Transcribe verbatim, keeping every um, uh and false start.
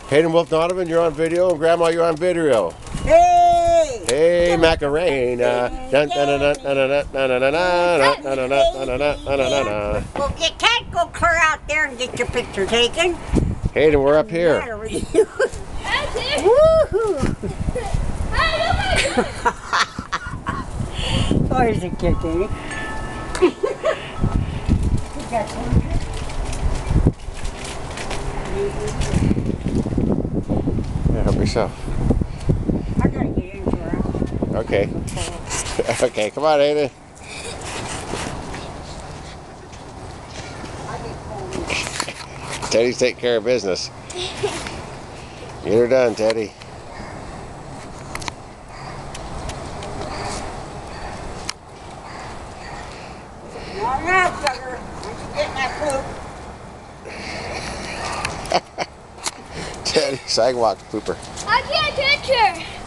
Hayden Wolf Donovan, you're on video, and Grandma, you're on video. Hey! Hey, Macarena. Dun, dun, dun, dun, dun, dun, dun, dun, dun, dun, dun, dun, dun, dun. Well, you can't go clear out there and get your picture taken. Hayden, we're up here. Woohoo! Oh, he's a kid, Danny. Yeah, help yourself. I gotta get into her. Okay. Okay, come on, Hayden. Teddy's taking care of business. Get her done, Teddy. No, no, sugar. Once you get that poop. Teddy, sidewalk pooper. I can't catch her.